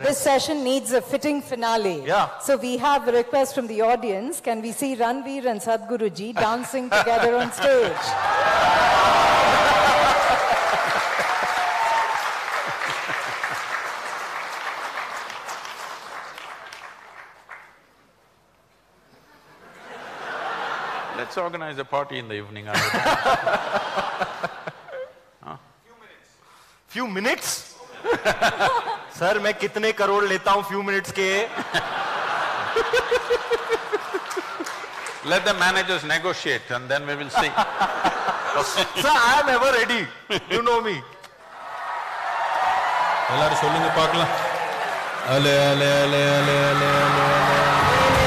This session needs a fitting finale. Yeah. So we have a request from the audience. Can we see Ranveer and Sadhguruji dancing together on stage? Let's organize a party in the evening. Few minutes? Sir, मैं कितने करोड़ लेता हूँ few minutes के? Let the managers negotiate and then we will see. Sir, I am ever ready. You know me. எல்லாரும் சொல்லுங்க பார்க்கலாம். அலே அலே அலே அலே அலே அலே அலே